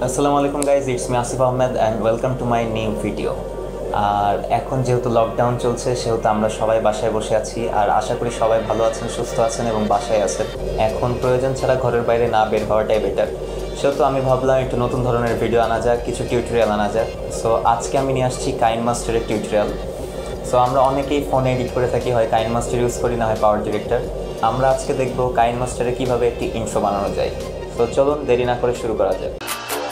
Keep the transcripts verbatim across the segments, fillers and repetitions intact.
আসসালামু আলাইকুম guys, it's me Asif Ahmed and welcome to my new video. আর এখন যেহেতু লকডাউন চলছে সেহেতু আমরা সবাই বাসায় বসে আছি, আর আশা করি সবাই ভালো আছেন, সুস্থ আছেন এবং বাসায় আছেন। এখন প্রয়োজন ছাড়া ঘরের বাইরে না বের হওয়াটাই বেটার। সেহেতু আমি ভাবলাম একটু নতুন ধরনের ভিডিও আনা যাক, কিছু টিউটোরিয়াল আনা যাক। সো আজকে আমি নিয়ে আসছি কাইনমাস্টারের টিউটোরিয়াল। সো আমরা অনেকেই ফোনে এডিট করে থাকি, হয় কাইনমাস্টার ইউজ করি, না হয় পাওয়ার ডিরেক্টর। আমরা আজকে দেখবো কাইনমাস্টারে কীভাবে একটি ইন্ট্রো বানানো যায়। সো চলুন দেরি না করে শুরু করা যায়।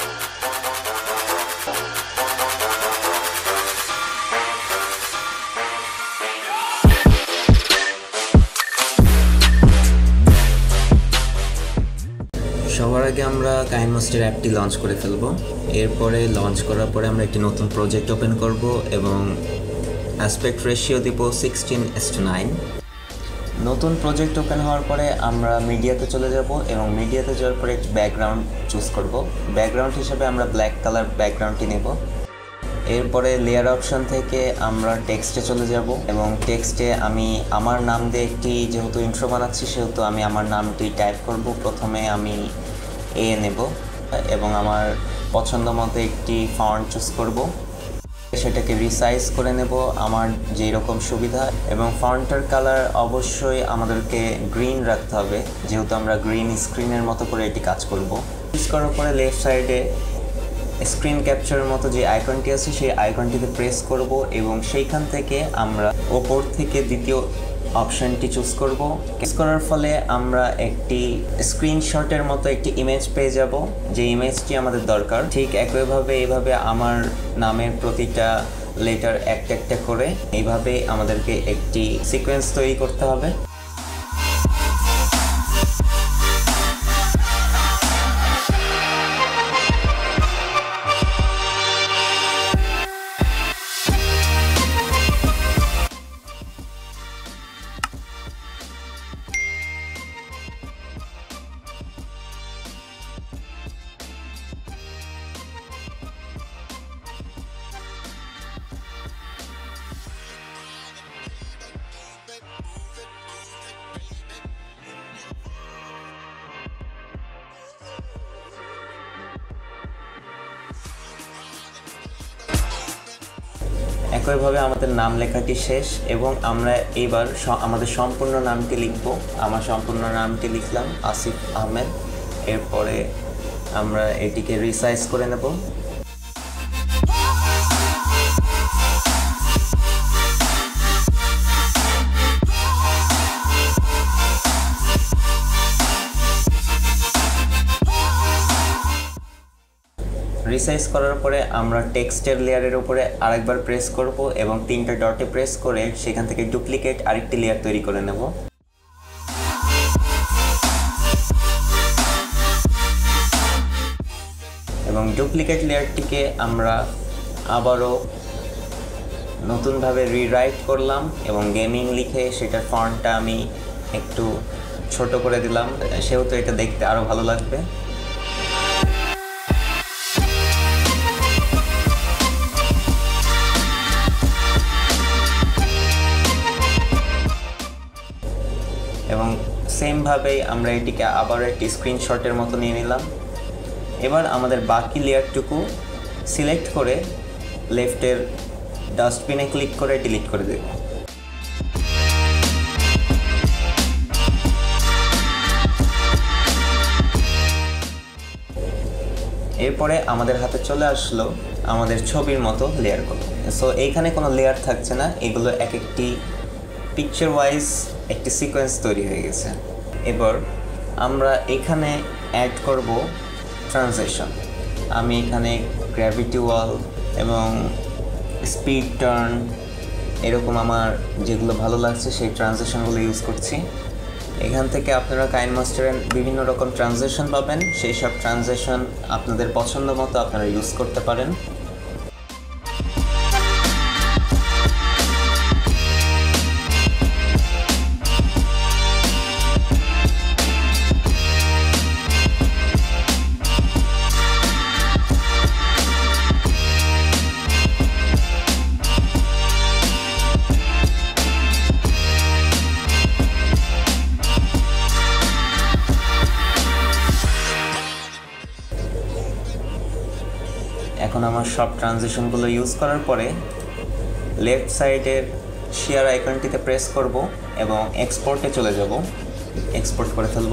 সবার আগে আমরা কাইনমাস্টার অ্যাপটি লঞ্চ করে ফেলব। এরপরে লঞ্চ করার পরে আমরা একটি নতুন প্রজেক্ট ওপেন করব এবং অ্যাসপেক্ট রেশিও দিব সিক্সটিন এস টু নাইন। নতুন প্রজেক্ট ওপেন হওয়ার পরে আমরা মিডিয়াতে চলে যাব এবং মিডিয়াতে যাওয়ার পরে একটি ব্যাকগ্রাউন্ড চুজ করব। ব্যাকগ্রাউন্ড হিসেবে আমরা ব্ল্যাক কালার ব্যাকগ্রাউন্ডটি নেব। এরপরে লেয়ার অপশন থেকে আমরা টেক্সটে চলে যাব এবং টেক্সটে আমি আমার নাম দিয়ে একটি, যেহেতু ইন্ট্রো বানাচ্ছি সেহেতু আমি আমার নামটি টাইপ করব। প্রথমে আমি এ নেব এবং আমার পছন্দ মতো একটি ফন্ট চুজ করব, সেটাকে রিসাইজ করে নেব আমার যেই রকম সুবিধা। এবং ফন্টের কালার অবশ্যই আমাদেরকে গ্রিন রাখতে হবে, যেহেতু আমরা গ্রিন স্ক্রিনের মতো করে এটি কাজ করব। ইউজ করার পরে লেফট সাইডে স্ক্রিন ক্যাপচারের মতো যে আইকনটি আছে সেই আইকনটিতে প্রেস করব এবং সেইখান থেকে আমরা ওপর থেকে দ্বিতীয় অপশনটি চুজ করব। চুজ করার ফলে আমরা একটি স্ক্রিনশটের মতো একটি ইমেজ পেয়ে যাব, যে ইমেজটি আমাদের দরকার। ঠিক একইভাবে এইভাবে আমার নামের প্রতিটা লেটার একটা একটা করে এইভাবে আমাদেরকে একটি সিকোয়েন্স তৈরি করতে হবে। একইভাবে আমাদের নাম লেখাটি শেষ এবং আমরা এবার আমাদের সম্পূর্ণ নামটি লিখব। আমার সম্পূর্ণ নামটি লিখলাম আসিফ আহমেদ। এরপরে আমরা এটিকে রিসাইজ করে নেব। রিসাইজ করার পরে আমরা টেক্সটের লেয়ারের উপরে আরেকবার প্রেস করব এবং তিনটা ডটে প্রেস করে সেখান থেকে ডুপ্লিকেট আরেকটি লেয়ার তৈরি করে নেব। এবং ডুপ্লিকেট লেয়ারটিকে আমরা আবারও নতুনভাবে রিরাইট করলাম এবং গেমিং লিখে সেটার ফন্টটা আমি একটু ছোট করে দিলাম, সেহেতু এটা দেখতে আরও ভালো লাগবে। এবং সেমভাবেই আমরা এটিকে আবার একটি স্ক্রিনশটের মতো নিয়ে নিলাম। এবার আমাদের বাকি লেয়ারটুকু সিলেক্ট করে লেফটের ডাস্টবিনে ক্লিক করে ডিলিট করে দেব। এরপরে আমাদের হাতে চলে আসলো আমাদের ছবির মতো লেয়ারগুলো। সো এইখানে কোনো লেয়ার থাকছে না, এগুলো এক একটি পিকচার ওয়াইজ একটি সিকোয়েন্স তৈরি হয়ে গেছে। এবার আমরা এখানে অ্যাড করব ট্রানজিশন। আমি এখানে গ্র্যাভিটি ওয়াল এবং স্পিড টার্ন এরকম আমার যেগুলো ভালো লাগছে সেই ট্রানজিশনগুলো ইউজ করছি। এখান থেকে আপনারা কাইনমাস্টারের বিভিন্ন রকম ট্রানজিশন পাবেন, সেই সব ট্রানজিশন আপনাদের পছন্দ মতো আপনারা ইউজ করতে পারেন। এখন আমার সব ট্রানজিশনগুলো ইউজ করার পরে লেফট সাইডের শেয়ার আইকনটিতে প্রেস করব এবং এক্সপোর্টে চলে যাব, এক্সপোর্ট করে ফেলব।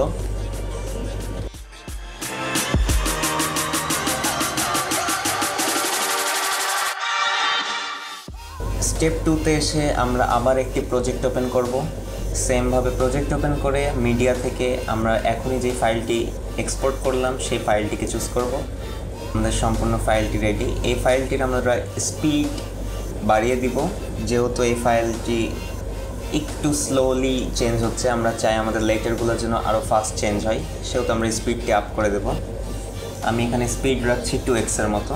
স্টেপ টুতে এসে আমরা আবার একটি প্রজেক্ট ওপেন করব। সেমভাবে প্রজেক্ট ওপেন করে মিডিয়া থেকে আমরা এখনই যে ফাইলটি এক্সপোর্ট করলাম সেই ফাইলটিকে চুজ করব। আমাদের সম্পূর্ণ ফাইলটি রেডি। এই ফাইলটির আমরা স্পিড বাড়িয়ে দিব, যেহেতু এই ফাইলটি একটু স্লোলি চেঞ্জ হচ্ছে, আমরা চাই আমাদের লেটারগুলোর জন্য আরও ফাস্ট চেঞ্জ হয়, সেহেতু আমরা স্পিডটি আপ করে দেব। আমি এখানে স্পিড রাখছি টু এক্সের মতো।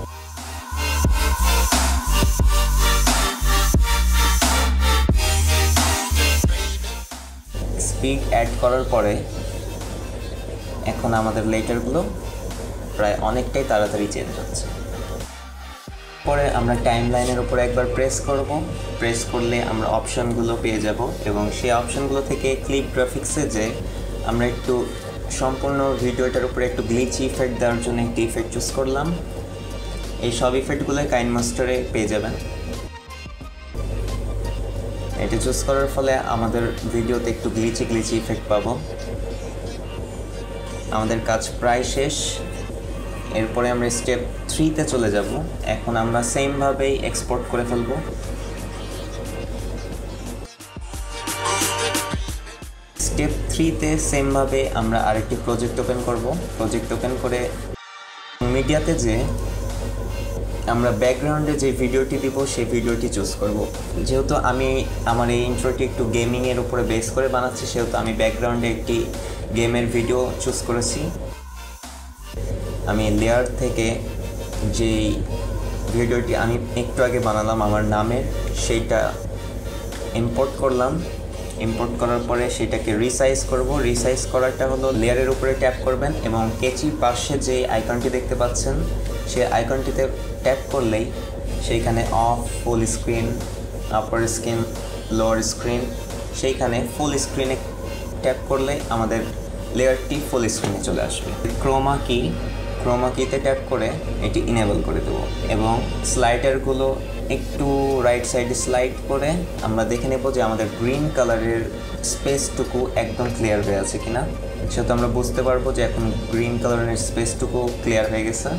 স্পিড অ্যাড করার পরে এখন আমাদের লেটারগুলো প্রায় অনেকটাই তাড়াতাড়ি চেঞ্জ হচ্ছে। পরে আমরা টাইম লাইনের উপরে একবার প্রেস করব। প্রেস করলে আমরা অপশনগুলো পেয়ে যাব এবং সেই অপশনগুলো থেকে ক্লিপ গ্রাফিক্সে যে আমরা একটু সম্পূর্ণ ভিডিওটার উপরে একটু গ্লিচি ইফেক্ট দেওয়ার জন্য একটি ইফেক্ট চুজ করলাম। এই সব ইফেক্টগুলো কাইনমাস্টারে পেয়ে যাবেন। এটা চুজ করার ফলে আমাদের ভিডিওতে একটু গ্লিচি গ্লিচি ইফেক্ট পাবো। আমাদের কাজ প্রায় শেষ। এরপরে আমরা স্টেপ থ্রিতে চলে যাব। এখন আমরা সেমভাবেই এক্সপোর্ট করে ফেলব। স্টেপ থ্রিতে সেমভাবে আমরা আরেকটি প্রজেক্ট ওপেন করব। প্রজেক্ট ওপেন করে মিডিয়াতে যে আমরা ব্যাকগ্রাউন্ডে যে ভিডিওটি দিব সেই ভিডিওটি চুজ করব। যেহেতু আমি আমার এই ইন্ট্রোটি একটু গেমিংয়ের উপরে বেস করে বানাচ্ছি, সেহেতু আমি ব্যাকগ্রাউন্ডে একটি গেমের ভিডিও চুজ করেছি। আমি লেয়ার থেকে যেই ভিডিওটি আমি একটু আগে বানালাম আমার নামের, সেইটা ইম্পোর্ট করলাম। ইম্পোর্ট করার পরে সেটাকে রিসাইজ করব। রিসাইজ করাটা হলো লেয়ারের উপরে ট্যাপ করবেন এবং কেচির পাশে যে আইকনটি দেখতে পাচ্ছেন সেই আইকনটিতে ট্যাপ করলেই সেইখানে off, full screen, upper screen, lower screen, সেইখানে ফুল স্ক্রিনে ট্যাপ করলে আমাদের লেয়ারটি ফুল স্ক্রিনে চলে আসবে। ক্রোমা কি ক্রোমা কিতে ট্যাপ করে এটি ইনেবল করে দেবো এবং স্লাইডারগুলো একটু রাইট সাইডে স্লাইড করে আমরা দেখে নেব যে আমাদের গ্রিন কালারের স্পেসটুকু একদম ক্লিয়ার হয়ে আছে কিনা। সেহেতু আমরা বুঝতে পারবো যে এখন গ্রিন কালারের স্পেসটুকু ক্লিয়ার হয়ে গেছে।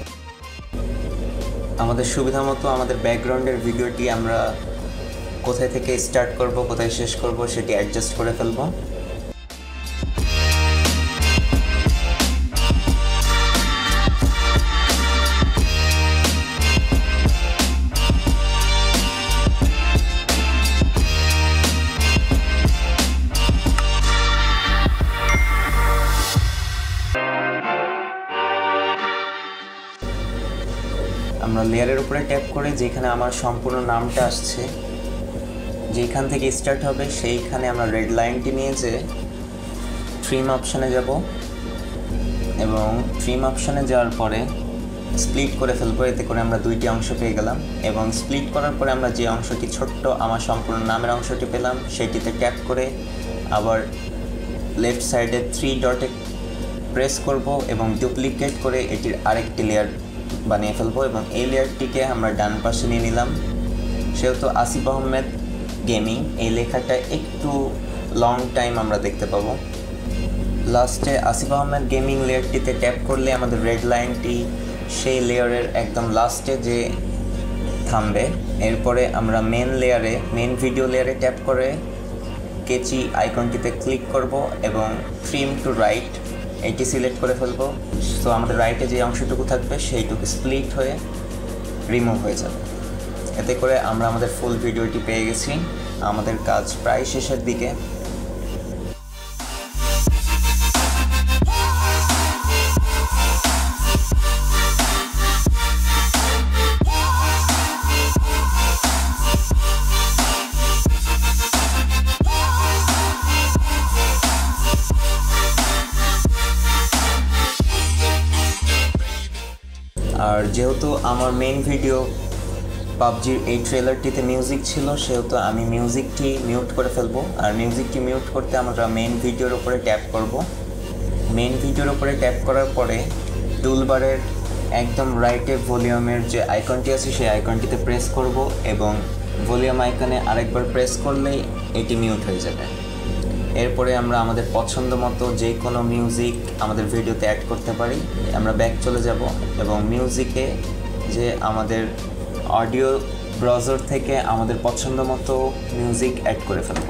আমাদের সুবিধা মতো আমাদের ব্যাকগ্রাউন্ডের ভিডিওটি আমরা কোথায় থেকে স্টার্ট করব, কোথায় শেষ করব সেটি অ্যাডজাস্ট করে ফেলবো। আমরা লেয়ারের উপরে ট্যাপ করে যেখানে আমার সম্পূর্ণ নামটা আসছে, যেখান থেকে স্টার্ট হবে সেইখানে আমরা রেড লাইনটি নিয়ে যে ট্রিম অপশানে যাব এবং ট্রিম অপশানে যাওয়ার পরে স্প্লিট করে ফেলবো। এতে করে আমরা দুইটি অংশ পেয়ে গেলাম এবং স্প্লিট করার পরে আমরা যে অংশটি ছোট্ট আমার সম্পূর্ণ নামের অংশটি পেলাম সেটিতে ট্যাপ করে আবার লেফট সাইডে থ্রি ডটে প্রেস করব এবং ডুপ্লিকেট করে এটির আরেকটি লেয়ার বানিয়ে ফেলবো এবং এই লেয়ারটিকে আমরা ডান পাশে নিয়ে নিলাম। সেহেতু আসিফ আহমেদ গেমিং এই লেখাটা একটু লং টাইম আমরা দেখতে পাবো। লাস্টে আসিফ আহমেদ গেমিং লেয়ারটিতে ট্যাপ করলে আমাদের রেড লাইনটি সেই লেয়ারের একদম লাস্টে যে থামবে। এরপরে আমরা মেন লেয়ারে মেন ভিডিও লেয়ারে ট্যাপ করে কেচি আইকনটিতে ক্লিক করব এবং ট্রিম টু রাইট এটি সিলেক্ট করে ফেলবো। তো আমাদের রাইটে যে অংশটুকু থাকবে সেইটুকু স্প্লিট হয়ে রিমুভ হয়ে যাবে। এতে করে আমরা আমাদের ফুল ভিডিওটি পেয়ে গেছি। আমাদের কাজ প্রায় শেষের দিকে। আর যেহেতু আমার মেইন ভিডিও পাবজির এই ট্রেলারটিতে মিউজিক ছিল, সেহেতু আমি মিউজিকটি মিউট করে ফেলবো। আর মিউজিকটি মিউট করতে আমরা মেইন ভিডিওর উপরে ট্যাপ করব। মেইন ভিডিওর উপরে ট্যাপ করার পরে টুলবারের একদম রাইটে ভলিউমের যে আইকনটি আছে সেই আইকনটিতে প্রেস করব এবং ভলিউম আইকনে আরেকবার প্রেস করলেই এটি মিউট হয়ে যাবে। এরপরে আমরা আমাদের পছন্দ মতো যে কোনো মিউজিক আমাদের ভিডিওতে অ্যাড করতে পারি। আমরা ব্যাক চলে যাব এবং মিউজিকে যে আমাদের অডিও ব্রাউজার থেকে আমাদের পছন্দ মতো মিউজিক অ্যাড করে ফেলব।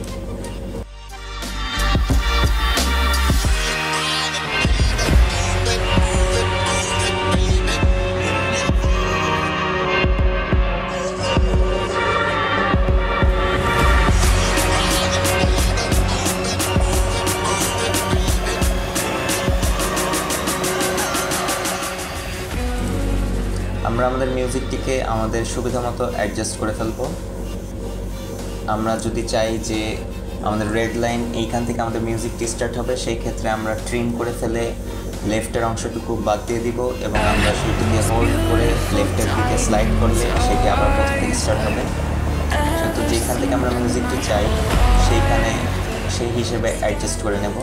আমরা আমাদের মিউজিকটিকে আমাদের সুবিধা মতো অ্যাডজাস্ট করে ফেলব। আমরা যদি চাই যে আমাদের রেড লাইন এইখান থেকে আমাদের মিউজিকটি স্টার্ট হবে, সেই ক্ষেত্রে আমরা ট্রিম করে ফেলে লেফটের অংশটুকু বাদ দিয়ে দিব এবং আমরা সেটিকে হোল্ড করে লেফটের দিকে স্লাইড করলে সেটি আবার প্রথম থেকে স্টার্ট হবে। কিন্তু যেখান থেকে আমরা মিউজিকটি চাই সেইখানে সেই হিসেবে অ্যাডজাস্ট করে নেব।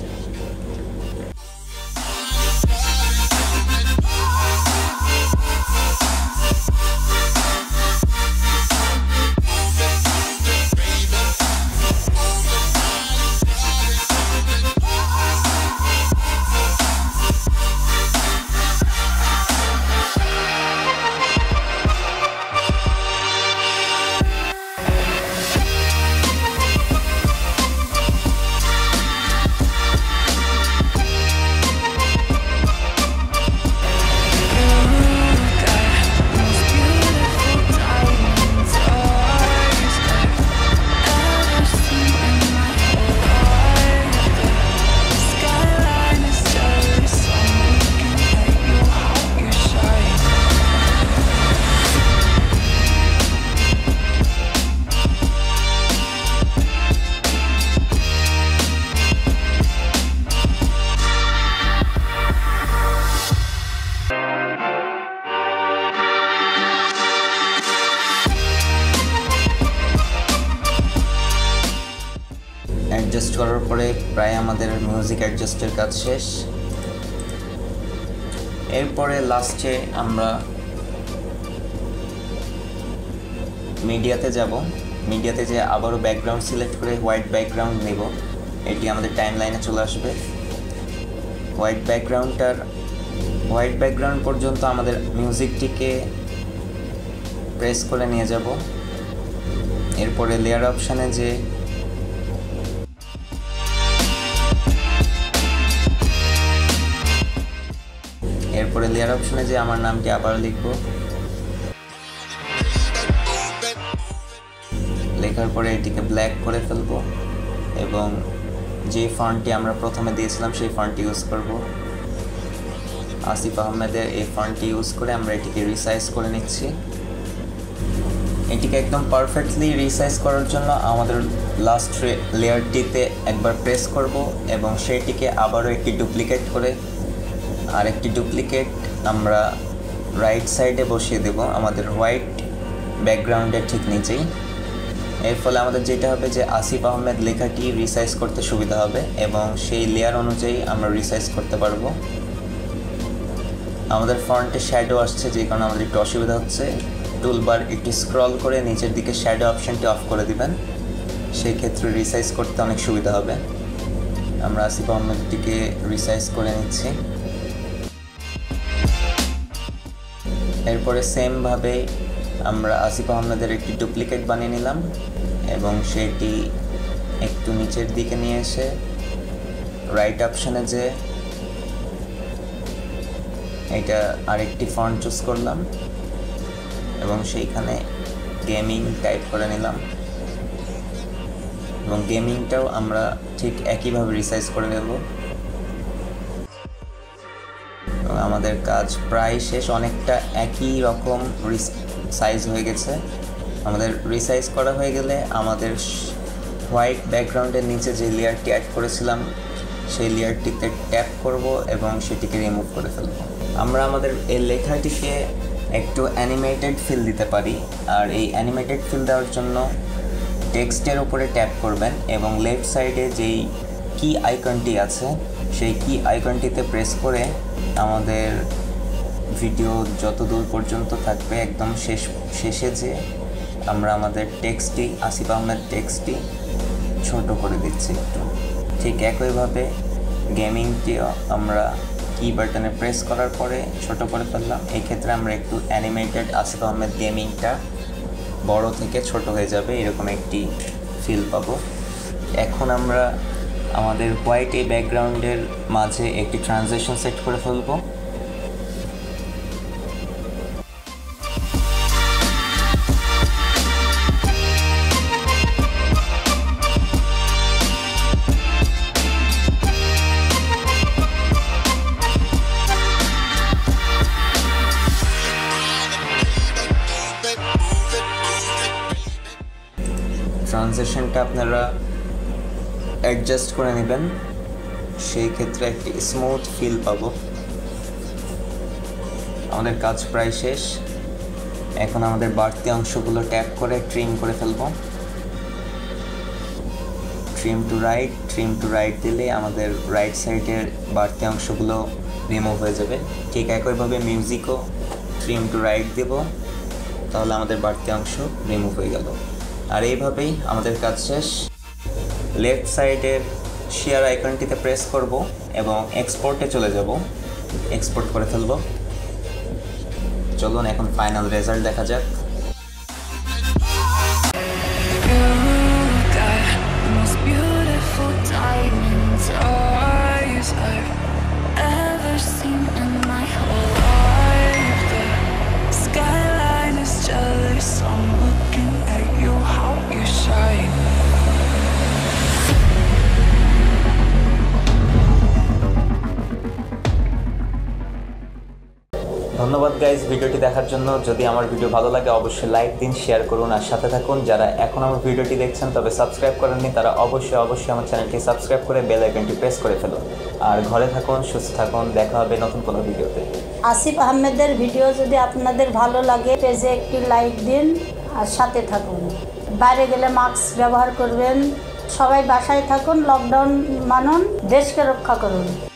অ্যাডজাস্ট করার পরে প্রায় আমাদের মিউজিক অ্যাডজাস্টের কাজ শেষ। এরপরে লাস্টে আমরা মিডিয়াতে যাব। মিডিয়াতে যে আবারও ব্যাকগ্রাউন্ড সিলেক্ট করে হোয়াইট ব্যাকগ্রাউন্ড নেব। এটি আমাদের টাইম লাইনে চলে আসবে। হোয়াইট ব্যাকগ্রাউন্ডটার হোয়াইট ব্যাকগ্রাউন্ড পর্যন্ত আমাদের মিউজিকটিকে প্রেস করে নিয়ে যাব। এরপরে লেয়ার অপশানে যে এরপরে লেয়ার অপশনে যে আমার নামটি আবার লিখব। লেখার পরে এটিকে ব্ল্যাক করে ফেলব এবং যে ফন্টটি আমরা প্রথমে দিয়েছিলাম সেই ফন্টটি ইউজ করব। আসিফ আহমেদের এই ফন্টটি ইউজ করে আমরা এটিকে রিসাইজ করে নিচ্ছি। এটিকে একদম পারফেক্টলি রিসাইজ করার জন্য আমাদের লাস্ট লেয়ারটিতে একবার প্রেস করব এবং সেটিকে আবারও একটি ডুপ্লিকেট করে আর একটি ডুপ্লিকেট আমরা রাইট সাইডে বসিয়ে দেব আমাদের হোয়াইট ব্যাকগ্রাউন্ডের ঠিক নিচেই। এর ফলে আমাদের যেটা হবে যে আসিফ আহমেদ লেখাটি রিসাইজ করতে সুবিধা হবে এবং সেই লেয়ার অনুযায়ী আমরা রিসাইজ করতে পারবো। আমাদের ফন্টে শ্যাডো আসছে, যে কারণে আমাদের একটু অসুবিধা হচ্ছে। টুলবার একটু স্ক্রল করে নিচের দিকে শ্যাডো অপশানটি অফ করে দিবেন, সেই ক্ষেত্রে রিসাইজ করতে অনেক সুবিধা হবে। আমরা আসিফ আহমেদটিকে রিসাইজ করে নিচ্ছি। এরপরে সেমভাবে আমরা আসিফ আহমেদের একটি ডুপ্লিকেট বানিয়ে নিলাম এবং সেটি একটু নিচের দিকে নিয়ে এসে রাইট অপশানে যে এটা আরেকটি ফন্ট চুজ করলাম এবং সেইখানে গেমিং টাইপ করে নিলাম এবং গেমিংটাও আমরা ঠিক একইভাবে রিসাইজ করে নেব। আমাদের কাজ প্রায় শেষ, অনেকটা একই রকম সাইজ হয়ে গেছে। আমাদের রিসাইজ করা হয়ে গেলে আমাদের হোয়াইট ব্যাকগ্রাউন্ডের নিচে যে লেয়ারটি অ্যাড করেছিলাম সেই লেয়ারটিতে ট্যাপ করব এবং সেটিকে রিমুভ করে ফেলব। আমরা আমাদের এই লেখাটিকে একটু অ্যানিমেটেড ফিল দিতে পারি, আর এই অ্যানিমেটেড ফিল দেওয়ার জন্য টেক্সটের উপরে ট্যাপ করবেন এবং লেফট সাইডে যেই কি আইকনটি আছে সেই কি আইকনটিতে প্রেস করে আমাদের ভিডিও যত দূর পর্যন্ত থাকবে একদম শেষ শেষে যে আমরা আমাদের টেক্সটটি আসিফ আহমেদ টেক্সটটি ছোট করে দিচ্ছি একটু। ঠিক একইভাবে গেমিংটিও আমরা কি বাটনে প্রেস করার পরে ছোট করে ফেললাম। এই ক্ষেত্রে আমরা একটু অ্যানিমেটেড আসিফ আহমেদ গেমিংটা বড় থেকে ছোট হয়ে যাবে, এরকম একটি ফিল পাবো। এখন আমরা আমাদের হোয়াইট এই ব্যাকগ্রাউন্ডের মাঝে একটি ট্রানজিশন সেট করে ফেলবো। ট্রানজিশনটা আপনারা অ্যাডজাস্ট করে নেবেন, সেই ক্ষেত্রে একটি স্মুথ ফিল পাবো। আমাদের কাজ প্রায় শেষ। এখন আমাদের বাড়তি অংশগুলো ট্যাপ করে ট্রিম করে ফেলবো। Trim to right trim to right দিলে আমাদের রাইট সাইডের বাড়তি অংশগুলো রিমুভ হয়ে যাবে। ঠিক একইভাবে মিউজিকও ট্রিম টু রাইট দেব, তাহলে আমাদের বাড়তি অংশ রিমুভ হয়ে গেল। আর এইভাবেই আমাদের কাজ শেষ। লেফট সাইডের শেয়ার আইকনটিতে প্রেস করব এবং এক্সপোর্টে চলে যাব, এক্সপোর্ট করে ফেলব। চলুন এখন ফাইনাল রেজাল্ট দেখা যাক। ধন্যবাদ গাইজ ভিডিওটি দেখার জন্য। যদি আমার ভিডিও ভালো লাগে অবশ্যই লাইক দিন, শেয়ার করুন আর সাথে থাকুন। যারা এখন আমার ভিডিওটি দেখছেন তবে সাবস্ক্রাইব করেননি তারা অবশ্যই অবশ্যই আমার চ্যানেলটি সাবস্ক্রাইব করে বেল আইকনটি প্রেস করে ফেলুন। আর ঘরে থাকুন, সুস্থ থাকুন, দেখা হবে নতুন কোনো ভিডিওতে। আসিফ আহমেদের ভিডিও যদি আপনাদের ভালো লাগে পেজে একটি লাইক দিন আর সাথে থাকুন। বাইরে গেলে মাস্ক ব্যবহার করবেন। সবাই বাসায় থাকুন, লকডাউন মানুন, দেশকে রক্ষা করুন।